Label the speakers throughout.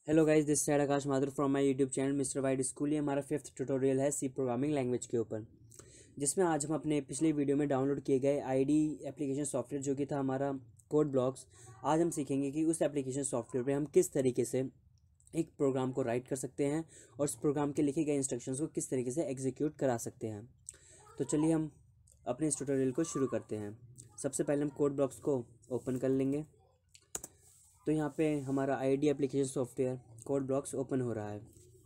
Speaker 1: Hello guys, this side Akash Mathur from my YouTube channel mister wide school. ये हमारा 5th tutorial है सी programming language के ऊपर, जिसमें आज हम अपने पिछले वीडियो में डाउनलोड किए गए आईडी एप्लीकेशन सॉफ्टवेयर जो कि था हमारा कोड ब्लॉक्स। आज हम सीखेंगे कि उस एप्लीकेशन सॉफ्टवेयर पे हम किस तरीके से एक प्रोग्राम को राइट कर सकते हैं और उस प्रोग्राम के लिखे गए इंस्ट्रक्शंस को किस तरीके से एग्जीक्यूट करा सकते हैं। तो चलिए हम अपने इस ट्यूटोरियल को शुरू करते हैं। सबसे पहले हम कोड ब्लॉक्स को ओपन कर लेंगे। तो यहाँ पे हमारा ID application software code blocks open हो रहा है।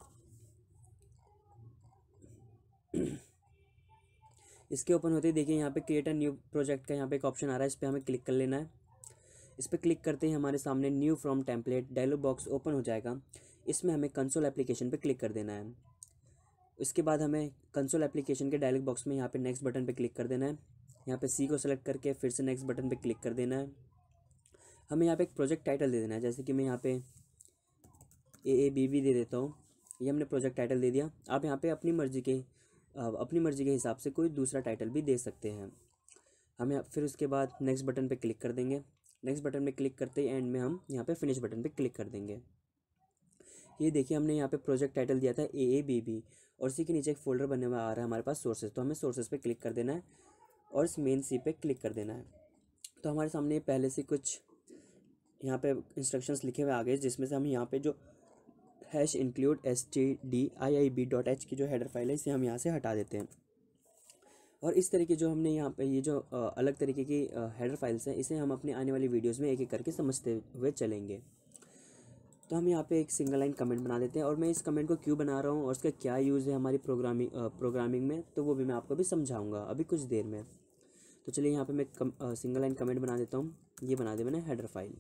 Speaker 1: इसके ओपन होते ही देखिए यहाँ पे क्रिएट अ न्यू प्रोजेक्ट का यहाँ पे एक ऑप्शन आ रहा है, इस पर हमें क्लिक कर लेना है। इस पर क्लिक करते ही हमारे सामने new from template dialog box open हो जाएगा। इसमें हमें कंसोल एप्लीकेशन पे क्लिक कर देना है। इसके बाद हमें कंसोल एप्लीकेशन के डायलॉग बॉक्स में यहाँ पे नेक्स्ट बटन पे क्लिक कर देना है। यहाँ पे सी को सेलेक्ट करके फिर से नेक्स्ट बटन पे क्लिक कर देना है। हमें यहाँ पे एक प्रोजेक्ट टाइटल दे देना है, जैसे कि मैं यहाँ पे AABB दे देता हूँ। ये हमने प्रोजेक्ट टाइटल दे दिया। आप यहाँ पे अपनी मर्ज़ी के हिसाब से कोई दूसरा टाइटल भी दे सकते हैं। हमें फिर उसके बाद नेक्स्ट बटन पे क्लिक कर देंगे। नेक्स्ट बटन पे क्लिक करते ही एंड में हम यहाँ पे फिनिश बटन पे क्लिक कर देंगे। ये देखिए हमने यहाँ पे प्रोजेक्ट टाइटल दिया था AABB और इसी के नीचे एक फोल्डर बने हुआ आ रहा है हमारे पास सोर्सेज। तो हमें सोर्सेज पे क्लिक कर देना है और इस मेन सी पे क्लिक कर देना है। तो हमारे सामने पहले से कुछ यहाँ पे इंस्ट्रक्शंस लिखे हुए आ गए, जिसमें से हम यहाँ पे जो #include stdio.h की जो हेडर फाइल है इसे हम यहाँ से हटा देते हैं। और इस तरीके जो हमने यहाँ पे ये जो अलग तरीके की हेडर फाइल्स हैं, इसे हम अपने आने वाली वीडियोस में एक एक करके समझते हुए चलेंगे। तो हम यहाँ पे एक सिंगल लाइन कमेंट बना देते हैं और मैं इस कमेंट को क्यों बना रहा हूँ और उसका क्या यूज़ है हमारी प्रोग्रामिंग में, तो वो भी मैं आपको भी समझाऊँगा अभी कुछ देर में। तो चलिए यहाँ पर मैं सिंगल लाइन कमेंट बना देता हूँ। ये बना दे मैंने हेडर फाइल।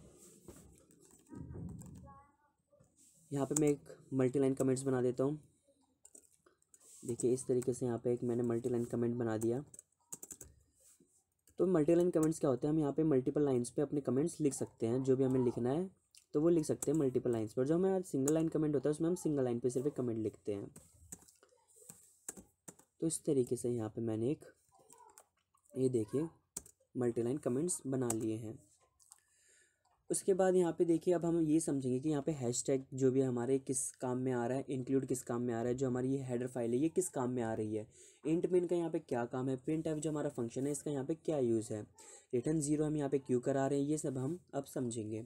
Speaker 1: यहाँ पे मैं एक मल्टी लाइन कमेंट्स बना देता हूँ। देखिए इस तरीके से यहाँ पे एक मैंने मल्टी लाइन कमेंट बना दिया। तो मल्टी लाइन कमेंट्स क्या होते हैं, हम यहाँ पे मल्टीपल लाइंस पे अपने कमेंट्स लिख सकते हैं। जो भी हमें लिखना है तो वो लिख सकते हैं मल्टीपल लाइंस पर। जो हमें सिंगल लाइन कमेंट होता है उसमें हम सिंगल लाइन पे सिर्फ एक कमेंट लिखते हैं। तो इस तरीके से यहाँ पे मैंने एक ये देखिए मल्टी लाइन कमेंट्स बना लिए हैं। उसके बाद यहाँ पे देखिए अब हम ये समझेंगे कि यहाँ पे हैशटैग जो भी हमारे किस काम में आ रहा है, इंक्लूड किस काम में आ रहा है, जो हमारी ये हेडर फाइल है ये किस काम में आ रही है, इंट मेन का यहाँ पे क्या काम है, प्रिंट जो हमारा फंक्शन है इसका यहाँ पे क्या यूज़ है, रिटर्न 0 हम यहाँ पे क्यों करा रहे हैं, ये सब हम अब समझेंगे।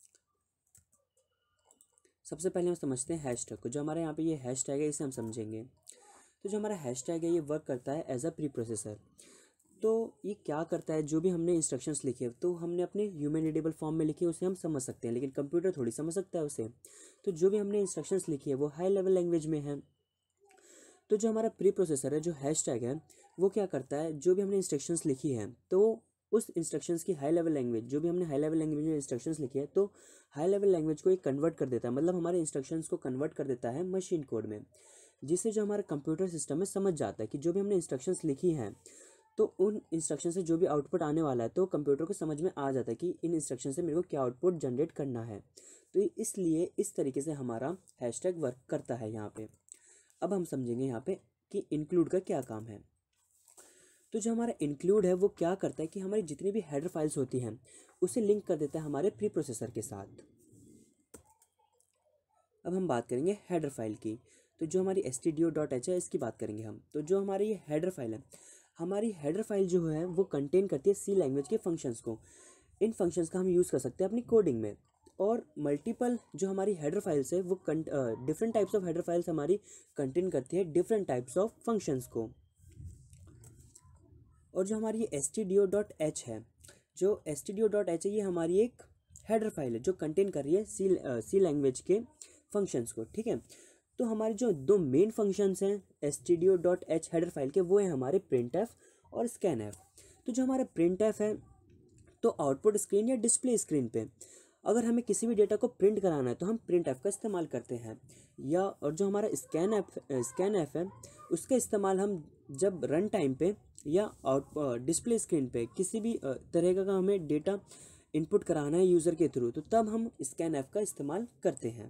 Speaker 1: सबसे पहले हम समझते हैं हैशटैग को। जो हमारे यहाँ पे ये हैशटैग है इसे हम समझेंगे। तो जो हमारा हैशटैग है ये वर्क करता है एज अ प्री प्रोसेसर। तो ये क्या करता है, जो भी हमने इंस्ट्रक्शंस लिखे तो हमने अपने ह्यूमन रीडेबल फॉर्म में लिखे उसे हम समझ सकते हैं, लेकिन कंप्यूटर थोड़ी समझ सकता है उसे। तो जो भी हमने इंस्ट्रक्शंस लिखी है वो हाई लेवल लैंग्वेज में है। तो जो हमारा प्री प्रोसेसर है, जो हैशटैग है, वो क्या करता है, जो भी हमने इंस्ट्रक्शंस लिखी है तो उस इंस्ट्रक्शंस की हाई लेवल लैंग्वेज, जो भी हमने हाई लेवल लैंग्वेज में इंस्ट्रक्शंस लिखी है तो हाई लेवल लैंग्वेज को एक कन्वर्ट कर देता है, मतलब हमारे इंस्ट्रक्शंस को कन्वर्ट कर देता है मशीन कोड में, जिससे जो हमारा कंप्यूटर सिस्टम में समझ जाता है कि जो भी हमने इंस्ट्रक्शंस लिखी हैं तो उन इंस्ट्रक्शन से जो भी आउटपुट आने वाला है तो कंप्यूटर को समझ में आ जाता है कि इन इंस्ट्रक्शन से मेरे को क्या आउटपुट जनरेट करना है। तो इसलिए इस तरीके से हमारा हैशटैग वर्क करता है यहाँ पे। अब हम समझेंगे यहाँ पे कि इंक्लूड का क्या काम है। तो जो हमारा इंक्लूड है वो क्या करता है कि हमारी जितनी भी हेडर फाइल्स होती हैं उसे लिंक कर देता है हमारे प्री प्रोसेसर के साथ। अब हम बात करेंगे हेडर फाइल की। तो जो हमारी stdio.h है इसकी बात करेंगे हम। तो जो हमारी ये हेडर फाइल है, हमारी हेडर फाइल जो है वो कंटेन करती है सी लैंग्वेज के फंक्शंस को। इन फंक्शंस का हम यूज़ कर सकते हैं अपनी कोडिंग में। और मल्टीपल जो हमारी हेडर फाइल्स है वो different types of header files हमारी कंटेन करती है डिफरेंट टाइप्स ऑफ फंक्शंस को। और जो हमारी ये stdio.h है, जो stdio.h है ये हमारी एक हेडर फाइल है जो कंटेन कर रही है सी लैंग्वेज के फंक्शंस को। ठीक है, तो हमारे जो दो मेन फंक्शंस हैं stdio.h हेडर फाइल के वो हैं हमारे printf और scanf। तो जो हमारा printf है तो आउटपुट स्क्रीन या डिस्प्ले स्क्रीन पे अगर हमें किसी भी डेटा को प्रिंट कराना है तो हम printf का इस्तेमाल करते हैं, या और जो हमारा scanf है उसका इस्तेमाल हम जब रन टाइम पे या डिस्प्ले स्क्रीन पे किसी भी तरह का हमें डेटा इनपुट कराना है यूज़र के थ्रू, तो तब हम scanf का इस्तेमाल करते हैं।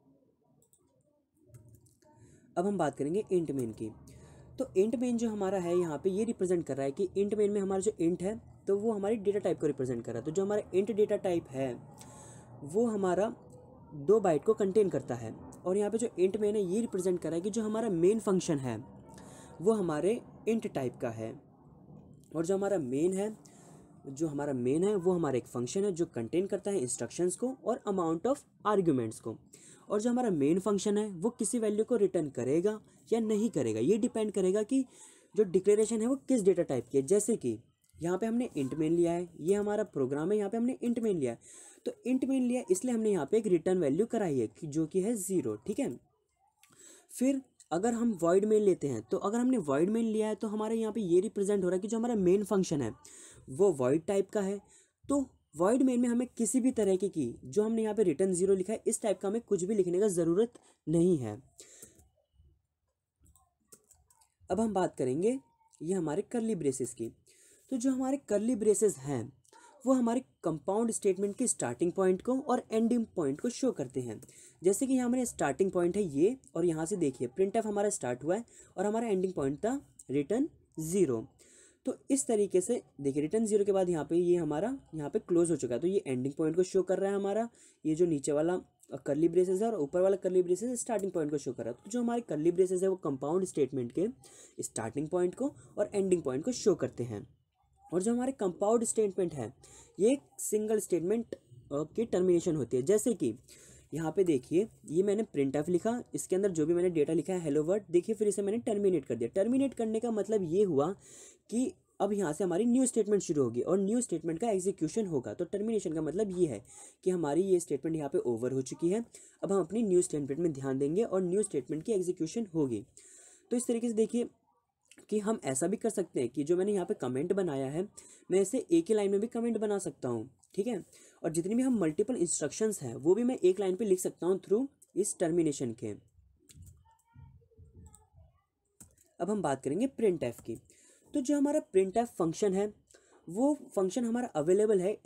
Speaker 1: अब हम बात करेंगे इंट मेन की। तो इंट मेन जो हमारा है यहाँ पे ये रिप्रेजेंट कर रहा है कि इंट मेन में हमारा जो इंट है तो वो हमारी डेटा टाइप को रिप्रेजेंट कर रहा है। तो जो हमारा इंट डेटा टाइप है वो हमारा 2 बाइट को कंटेन करता है। और यहाँ पे जो इंट मेन है ये रिप्रेजेंट कर रहा है कि जो हमारा मेन फंक्शन है वो हमारे इंट टाइप का है, और जो हमारा मेन है वो हमारा एक फंक्शन है जो कंटेन करता है इंस्ट्रक्शंस को और अमाउंट ऑफ आर्ग्यूमेंट्स को। और जो हमारा मेन फंक्शन है वो किसी वैल्यू को रिटर्न करेगा या नहीं करेगा, ये डिपेंड करेगा कि जो डिक्लेरेशन है वो किस डेटा टाइप की है। जैसे कि यहाँ पे हमने इंट मेन लिया है, ये हमारा प्रोग्राम है, यहाँ पे हमने इंट मेन लिया है, तो इंट मेन लिया इसलिए हमने यहाँ पे एक रिटर्न वैल्यू कराई है जो कि है 0, ठीक है। फिर अगर हम वॉइड मेन लेते हैं, तो अगर हमने वॉइड मेन लिया है तो हमारे यहाँ पे ये रिप्रेजेंट हो रहा है कि जो हमारा मेन फंक्शन है वो वॉइड टाइप का है। तो वॉइड मेन में हमें किसी भी तरह की जो हमने यहाँ पे रिटर्न 0 लिखा है इस टाइप का हमें कुछ भी लिखने का ज़रूरत नहीं है। अब हम बात करेंगे ये हमारे करली ब्रेसेस की। तो जो हमारे करली ब्रेसेस हैं वो हमारे कंपाउंड स्टेटमेंट के स्टार्टिंग पॉइंट को और एंडिंग पॉइंट को शो करते हैं। जैसे कि यहाँ हमारे स्टार्टिंग पॉइंट है ये, और यहाँ से देखिए प्रिंट एफ हमारा स्टार्ट हुआ है और हमारा एंडिंग पॉइंट था रिटर्न 0। तो इस तरीके से देखिए रिटर्न 0 के बाद यहाँ पे ये हमारा यहाँ पे क्लोज हो चुका है, तो ये एंडिंग पॉइंट को शो कर रहा है हमारा, ये जो नीचे वाला करली ब्रेसेस है और ऊपर वाला करली ब्रेसेस स्टार्टिंग पॉइंट को शो कर रहा है। तो जो हमारे करली ब्रेसेस है वो कंपाउंड स्टेटमेंट के स्टार्टिंग पॉइंट को और एंडिंग पॉइंट को शो करते हैं। और जो हमारे कंपाउंड स्टेटमेंट है ये एक सिंगल स्टेटमेंट की टर्मिनेशन होती है। जैसे कि यहाँ पे देखिए ये मैंने प्रिंट एफ लिखा, इसके अंदर जो भी मैंने डेटा लिखा है हेलो वर्ड, देखिए फिर इसे मैंने टर्मिनेट कर दिया। टर्मिनेट करने का मतलब ये हुआ कि अब यहाँ से हमारी न्यू स्टेटमेंट शुरू होगी और न्यू स्टेटमेंट का एग्जीक्यूशन होगा। तो टर्मिनेशन का मतलब ये है कि हमारी ये स्टेटमेंट यहाँ पे ओवर हो चुकी है, अब हम अपनी न्यू स्टेटमेंट में ध्यान देंगे और न्यू स्टेटमेंट की एग्जीक्यूशन होगी। तो इस तरीके से देखिए कि हम ऐसा भी कर सकते हैं कि जो मैंने यहाँ पे कमेंट बनाया है मैं इसे एक ही लाइन में भी कमेंट बना सकता हूँ, ठीक है। और जितनी भी हम मल्टीपल इंस्ट्रक्शंस हैं वो भी मैं एक लाइन पे लिख सकता हूँ थ्रू इस टर्मिनेशन के। अब हम बात करेंगे प्रिंट एफ की। तो जो हमारा प्रिंट एफ फंक्शन है वो फंक्शन हमारा अवेलेबल है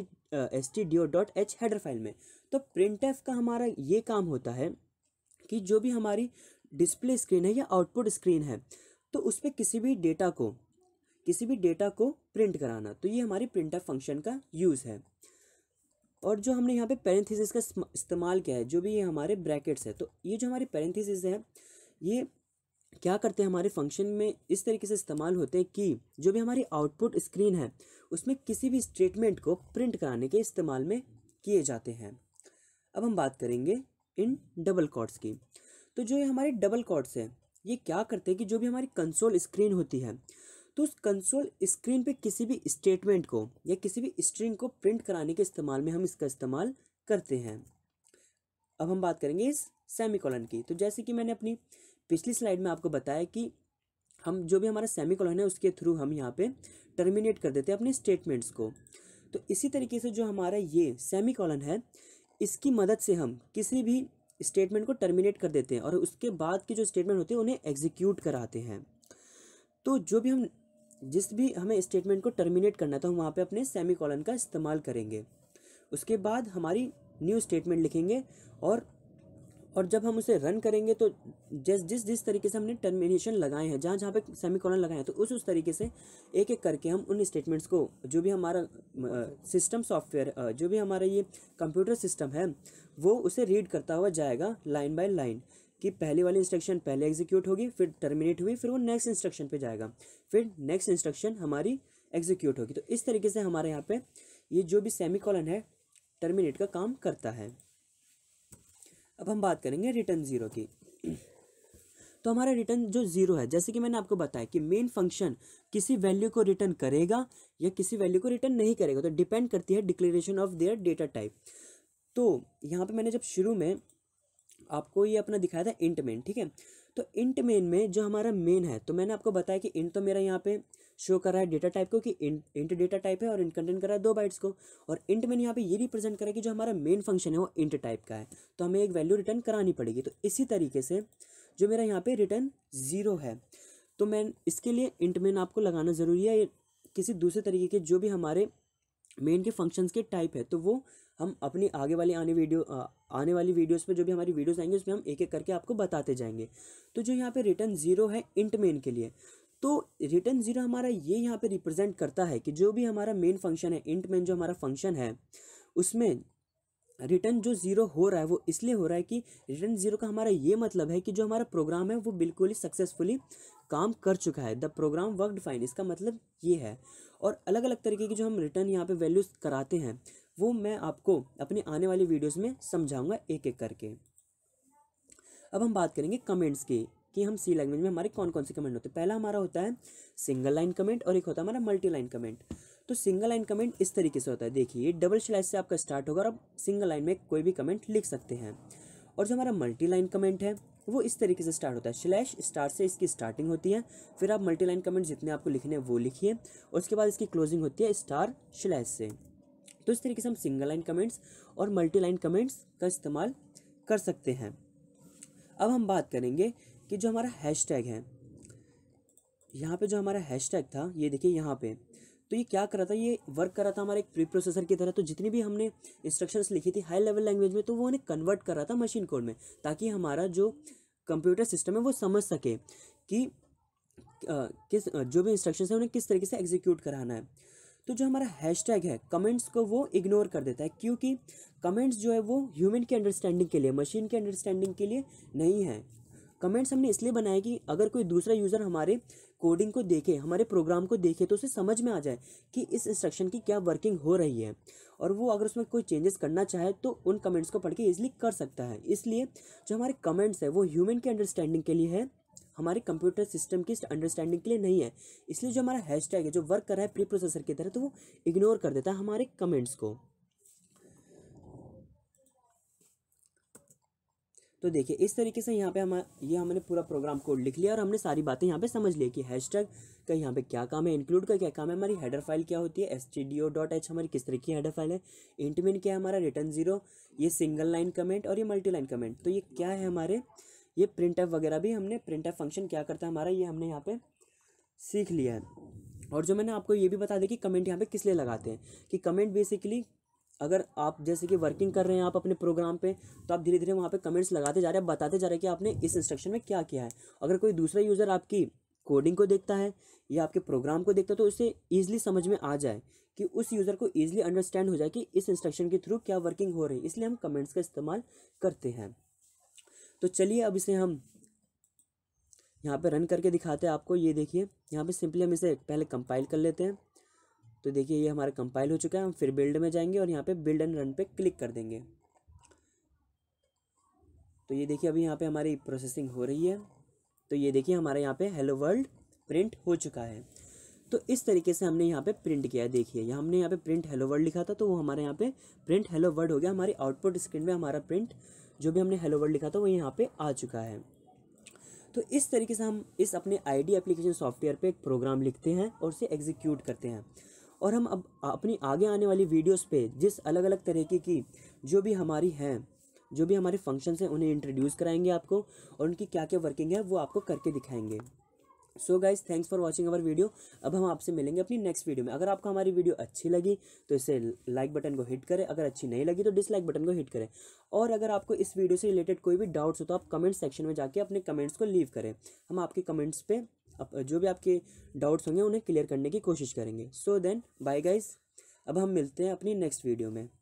Speaker 1: stdio.h हेडर फाइल में। तो प्रिंट एफ का हमारा ये काम होता है कि जो भी हमारी डिस्प्ले स्क्रीन है या आउटपुट स्क्रीन है तो उस पर किसी भी डेटा को प्रिंट कराना, तो ये हमारी प्रिंट एफ फंक्शन का यूज़ है। और जो हमने यहाँ पे पैरेंथेसिस का इस्तेमाल किया है, जो भी ये हमारे ब्रैकेट्स है, तो ये जो हमारे पैरेंथेसिस है ये क्या करते हैं हमारे फंक्शन में इस तरीके से इस्तेमाल होते हैं कि जो भी हमारी आउटपुट स्क्रीन है उसमें किसी भी स्टेटमेंट को प्रिंट कराने के इस्तेमाल में किए जाते हैं। अब हम बात करेंगे इन डबल कोट्स की। तो जो ये हमारे डबल कोट्स है ये क्या करते हैं कि जो भी हमारी कंसोल स्क्रीन होती है तो उस कंसोल स्क्रीन पे किसी भी स्टेटमेंट को या किसी भी स्ट्रिंग को प्रिंट कराने के इस्तेमाल में हम इसका इस्तेमाल करते हैं। अब हम बात करेंगे इस सेमीकोलन की। तो जैसे कि मैंने अपनी पिछली स्लाइड में आपको बताया कि हम जो भी हमारा सेमीकोलन है उसके थ्रू हम यहाँ पे टर्मिनेट कर देते हैं अपने स्टेटमेंट्स को। तो इसी तरीके से जो हमारा ये सेमीकोलन है इसकी मदद से हम किसी भी स्टेटमेंट को टर्मिनेट कर देते हैं और उसके बाद की जो स्टेटमेंट होती है उन्हें एग्जीक्यूट कराते हैं। तो जो भी हम जिस भी हमें स्टेटमेंट को टर्मिनेट करना था हम वहाँ पे अपने सेमीकोलन का इस्तेमाल करेंगे। उसके बाद हमारी न्यू स्टेटमेंट लिखेंगे और जब हम उसे रन करेंगे तो जिस तरीके से हमने टर्मिनेशन लगाए हैं जहाँ पे सेमीकोलन लगाए हैं तो उस तरीके से एक एक करके हम उन स्टेटमेंट्स को जो भी हमारा सिस्टम सॉफ्टवेयर जो भी हमारा ये कंप्यूटर सिस्टम है वो उसे रीड करता हुआ जाएगा लाइन बाय लाइन कि पहली वाली इंस्ट्रक्शन पहले एग्जीक्यूट होगी, फिर टर्मिनेट हुई, फिर वो नेक्स्ट इंस्ट्रक्शन पे जाएगा, फिर नेक्स्ट इंस्ट्रक्शन हमारी एग्जीक्यूट होगी। तो इस तरीके से हमारे यहाँ पे ये जो भी सेमीकोलन है टर्मिनेट का काम करता है। अब हम बात करेंगे रिटर्न 0 की। तो हमारा रिटर्न जो 0 है, जैसे कि मैंने आपको बताया कि मेन फंक्शन किसी वैल्यू को रिटर्न करेगा या किसी वैल्यू को रिटर्न नहीं करेगा, तो डिपेंड करती है declaration of their data type. तो यहाँ पे मैंने जब शुरू में आपको ये अपना दिखाया था इंट मेन, ठीक है। तो इंट मेन में जो हमारा मेन है तो मैंने आपको बताया कि इंट तो मेरा यहाँ पे शो कर रहा है डेटा टाइप को कि इंट डेटा टाइप है और इंट कंटेंट कर रहा है 2 बाइट्स को, और इंट मेन यहाँ पे ये रिप्रेजेंट कर रहा है कि जो हमारा मेन फंक्शन है वो इंट टाइप का है तो हमें एक वैल्यू रिटर्न करानी पड़ेगी। तो इसी तरीके से जो मेरा यहाँ पे रिटर्न 0 है तो मैं इसके लिए इंट मेन आपको लगाना ज़रूरी है। किसी दूसरे तरीके के जो भी हमारे मेन के फंक्शंस के टाइप है तो वो हम अपनी आने वाली वीडियोस पे जो भी हमारी वीडियोस आएंगे उसमें हम एक एक करके आपको बताते जाएंगे। तो जो यहाँ पे रिटर्न 0 है इंट मेन के लिए, तो रिटर्न 0 हमारा ये यहाँ पे रिप्रेजेंट करता है कि जो भी हमारा मेन फंक्शन है इंट मेन जो हमारा फंक्शन है उसमें रिटर्न जो ज़ीरो हो रहा है वो इसलिए हो रहा है कि रिटर्न ज़ीरो का हमारा ये मतलब है कि जो हमारा प्रोग्राम है वो बिल्कुल ही सक्सेसफुली काम कर चुका है, द प्रोग्राम वर्कड फाइन, इसका मतलब ये है। और अलग अलग तरीके की जो हम रिटर्न यहाँ पे वैल्यूज़ कराते हैं वो मैं आपको अपनी आने वाली वीडियोज़ में समझाऊंगा एक एक करके। अब हम बात करेंगे कमेंट्स की कि हम सी लैंग्वेज में हमारे कौन कौन से कमेंट होते हैं। पहला हमारा होता है सिंगल लाइन कमेंट और एक होता है हमारा मल्टी लाइन कमेंट। तो सिंगल लाइन कमेंट इस तरीके से होता है, देखिए डबल स्लैश से आपका स्टार्ट होगा और आप सिंगल लाइन में कोई भी कमेंट लिख सकते हैं। और जो हमारा मल्टी लाइन कमेंट है वो इस तरीके से स्टार्ट होता है, स्लैश स्टार से इसकी स्टार्टिंग होती है, फिर आप मल्टी लाइन कमेंट जितने आपको लिखने हैं वो लिखिए और उसके बाद इसकी क्लोजिंग होती है स्टार स्लैश से। तो इस तरीके से हम सिंगल लाइन कमेंट्स और मल्टी लाइन कमेंट्स का इस्तेमाल कर सकते हैं। अब हम बात करेंगे कि जो हमारा हैशटैग है, यहाँ पे जो हमारा हैशटैग था ये देखिए यहाँ पे, तो ये क्या कर रहा था, ये वर्क कर रहा था हमारे एक प्री प्रोसेसर की तरह। तो जितनी भी हमने इंस्ट्रक्शंस लिखी थी हाई लेवल लैंग्वेज में तो वो उन्हें कन्वर्ट कर रहा था मशीन कोड में, ताकि हमारा जो कंप्यूटर सिस्टम है वो समझ सके कि किस जो भी इंस्ट्रक्शंस है उन्हें किस तरीके से एग्जीक्यूट कराना है। तो जो हमारा हैशटैग है कमेंट्स को वो इग्नोर कर देता है, क्योंकि कमेंट्स जो है वो ह्यूमन की अंडरस्टैंडिंग के लिए, मशीन की अंडरस्टैंडिंग के लिए नहीं है। कमेंट्स हमने इसलिए बनाए कि अगर कोई दूसरा यूज़र हमारे कोडिंग को देखे, हमारे प्रोग्राम को देखे तो उसे समझ में आ जाए कि इस इंस्ट्रक्शन की क्या वर्किंग हो रही है, और वो अगर उसमें कोई चेंजेस करना चाहे तो उन कमेंट्स को पढ़ के ईजिली कर सकता है। इसलिए जो हमारे कमेंट्स है वो ह्यूमन की अंडरस्टैंडिंग के लिए है, हमारे कंप्यूटर सिस्टम की अंडरस्टैंडिंग के लिए नहीं है। इसलिए जो हमारा हैशटैग है जो वर्क कर रहा है प्री प्रोसेसर की तरह, तो वो इग्नोर कर देता है हमारे कमेंट्स को। तो देखिए इस तरीके से यहाँ पे हमने पूरा प्रोग्राम कोड लिख लिया और हमने सारी बातें यहाँ पे समझ ली कि हैशटैग का यहाँ पे क्या काम है, इंक्लूड का क्या काम है, हमारी हेडर फाइल क्या होती है, stdio.h हमारी किस तरह की हेडर फाइल है, इंट मीन क्या है हमारा, रिटर्न ज़ीरो, ये सिंगल लाइन कमेंट और ये मल्टी लाइन कमेंट। तो ये क्या है हमारे, ये प्रिंट एफ वगैरह भी हमने, प्रिंट एफ फंक्शन क्या करता है हमारा, ये हमने यहाँ पे सीख लिया है। और जो मैंने आपको ये भी बता दिया कि कमेंट यहाँ पे किस लिए लगाते हैं, कि कमेंट बेसिकली अगर आप जैसे कि वर्किंग कर रहे हैं आप अपने प्रोग्राम पे, तो आप धीरे धीरे वहाँ पे कमेंट्स लगाते जा रहे हैं, बताते जा रहे हैं कि आपने इस इंस्ट्रक्शन में क्या किया है। अगर कोई दूसरा यूज़र आपकी कोडिंग को देखता है या आपके प्रोग्राम को देखता है तो उसे ईजिली समझ में आ जाए, कि उस यूज़र को ईजिली अंडरस्टैंड हो जाए कि इस इंस्ट्रक्शन के थ्रू क्या वर्किंग हो रही है, इसलिए हम कमेंट्स का इस्तेमाल करते हैं। तो चलिए अब इसे हम यहाँ पे रन करके दिखाते हैं आपको। ये देखिए यहाँ पे सिंपली हम इसे पहले कंपाइल कर लेते हैं। तो देखिए ये हमारा कंपाइल हो चुका है, हम फिर बिल्ड में जाएंगे और यहाँ पे बिल्ड एंड रन पे क्लिक कर देंगे। तो ये देखिए अभी यहाँ पे हमारी प्रोसेसिंग हो रही है। तो ये देखिए हमारे यहाँ पे हेलो वर्ल्ड प्रिंट हो चुका है। तो इस तरीके से हमने यहाँ पे प्रिंट किया है। देखिए यहाँ हमने यहाँ पे प्रिंट हेलो वर्ल्ड लिखा था तो वो हमारे यहाँ पे प्रिंट हेलो वर्ल्ड हो गया। हमारी आउटपुट स्क्रीन में हमारा प्रिंट जो भी हमने हेलो वर्ल्ड लिखा था वो यहाँ पे आ चुका है। तो इस तरीके से हम इस अपने आईडी एप्लीकेशन सॉफ्टवेयर पे एक प्रोग्राम लिखते हैं और उसे एग्जीक्यूट करते हैं। और हम अब अपनी आगे आने वाली वीडियोस पे जिस अलग अलग तरीके की जो भी हमारी हैं, जो भी हमारे फंक्शंस हैं उन्हें इंट्रोड्यूस कराएंगे आपको, और उनकी क्या क्या वर्किंग है वो आपको करके दिखाएंगे। So guys thanks for watching our video. अब हम आपसे मिलेंगे अपनी नेक्स्ट वीडियो में। अगर आपको हमारी वीडियो अच्छी लगी तो इसे लाइक बटन को हिट करें, अगर अच्छी नहीं लगी तो डिसलाइक बटन को हिट करें। और अगर आपको इस वीडियो से रिलेटेड कोई भी डाउट्स हो तो आप कमेंट सेक्शन में जाके अपने कमेंट्स को लीव करें। हम आपके कमेंट्स पे जो भी आपके डाउट्स होंगे उन्हें क्लियर करने की कोशिश करेंगे। सो देन बाय गाइज, अब हम मिलते हैं अपनी नेक्स्ट वीडियो में।